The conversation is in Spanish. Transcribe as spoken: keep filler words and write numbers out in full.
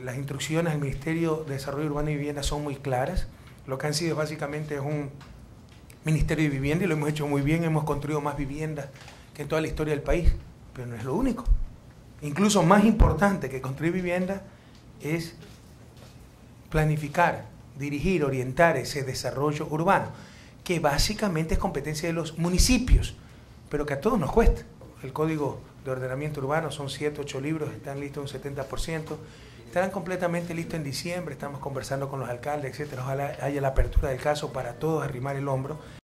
las instrucciones del Ministerio de Desarrollo Urbano y Vivienda son muy claras. Lo que han sido básicamente es un Ministerio de Vivienda y lo hemos hecho muy bien, hemos construido más viviendas que en toda la historia del país, pero no es lo único. Incluso más importante que construir vivienda es planificar, dirigir, orientar ese desarrollo urbano, que básicamente es competencia de los municipios, pero que a todos nos cuesta. El Código de Ordenamiento Urbano son siete, ocho libros, están listos un setenta por ciento, estarán completamente listos en diciembre, estamos conversando con los alcaldes, etcétera. Ojalá haya la apertura del caso para todos arrimar el hombro.